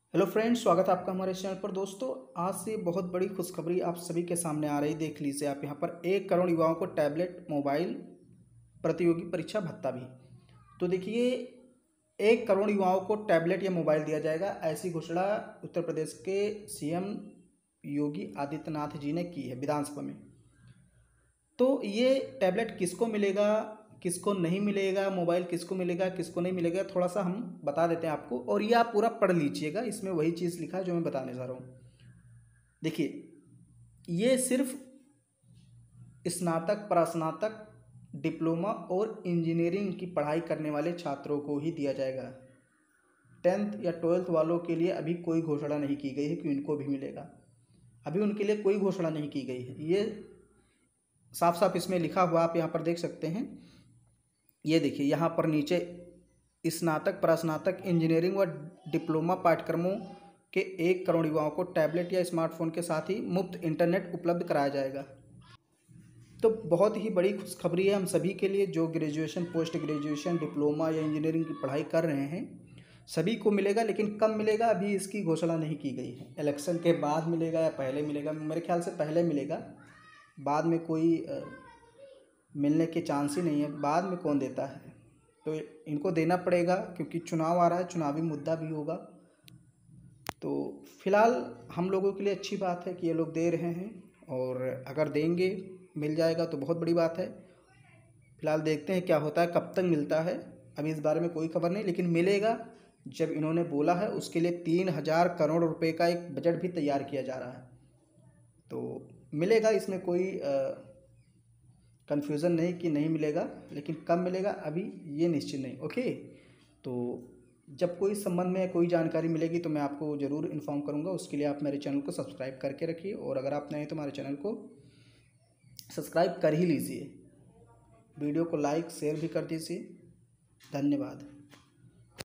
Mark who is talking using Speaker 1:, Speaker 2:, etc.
Speaker 1: Hello friends, स्वागत है आपका हमारे चैनल पर। दोस्तों, आज से बहुत बड़ी खुशखबरी आप सभी के सामने आ रही। देख लीजिए आप यहाँ पर 1 करोड़ युवाओं को टैबलेट, मोबाइल, प्रतियोगी परीक्षा भत्ता भी। तो देखिए, 1 करोड़ युवाओं को टैबलेट या मोबाइल दिया जाएगा, ऐसी घोषणा उत्तर प्रदेश के सीएम योगी आदित्यनाथ जी ने की है विधानसभा में। तो ये टैबलेट किसको मिलेगा, किसको नहीं मिलेगा, मोबाइल किसको मिलेगा, किसको नहीं मिलेगा, थोड़ा सा हम बता देते हैं आपको, और ये आप पूरा पढ़ लीजिएगा। इसमें वही चीज़ लिखा है जो मैं बताने जा रहा हूँ। देखिए, ये सिर्फ स्नातक, परास्नातक, डिप्लोमा और इंजीनियरिंग की पढ़ाई करने वाले छात्रों को ही दिया जाएगा। 10th या 12th वालों के लिए अभी कोई घोषणा नहीं की गई है कि इनको भी मिलेगा। अभी उनके लिए कोई घोषणा नहीं की गई है। ये साफ साफ इसमें लिखा हुआ आप यहाँ पर देख सकते हैं। ये देखिए, यहाँ पर नीचे स्नातक, परास्नातक, इंजीनियरिंग व डिप्लोमा पाठ्यक्रमों के 1 करोड़ युवाओं को टैबलेट या स्मार्टफोन के साथ ही मुफ्त इंटरनेट उपलब्ध कराया जाएगा। तो बहुत ही बड़ी खुशखबरी है हम सभी के लिए, जो ग्रेजुएशन, पोस्ट ग्रेजुएशन, डिप्लोमा या इंजीनियरिंग की पढ़ाई कर रहे हैं। सभी को मिलेगा, लेकिन कब मिलेगा अभी इसकी घोषणा नहीं की गई है। इलेक्शन के बाद मिलेगा या पहले मिलेगा? मेरे ख्याल से पहले मिलेगा। बाद में कोई मिलने के चांस ही नहीं है। बाद में कौन देता है? तो इनको देना पड़ेगा, क्योंकि चुनाव आ रहा है, चुनावी मुद्दा भी होगा। तो फिलहाल हम लोगों के लिए अच्छी बात है कि ये लोग दे रहे हैं, और अगर देंगे, मिल जाएगा तो बहुत बड़ी बात है। फिलहाल देखते हैं क्या होता है, कब तक मिलता है। अभी इस बारे में कोई खबर नहीं, लेकिन मिलेगा। जब इन्होंने बोला है, उसके लिए 3000 करोड़ रुपए का एक बजट भी तैयार किया जा रहा है। तो मिलेगा, इसमें कोई कन्फ्यूज़न नहीं कि नहीं मिलेगा, लेकिन कब मिलेगा अभी ये निश्चित नहीं। ओके, तो जब कोई संबंध में कोई जानकारी मिलेगी तो मैं आपको ज़रूर इन्फॉर्म करूँगा। उसके लिए आप मेरे चैनल को सब्सक्राइब करके रखिए, और अगर आप नए हैं तो हमारे चैनल को सब्सक्राइब कर ही लीजिए। वीडियो को लाइक शेयर भी कर दीजिए। धन्यवाद।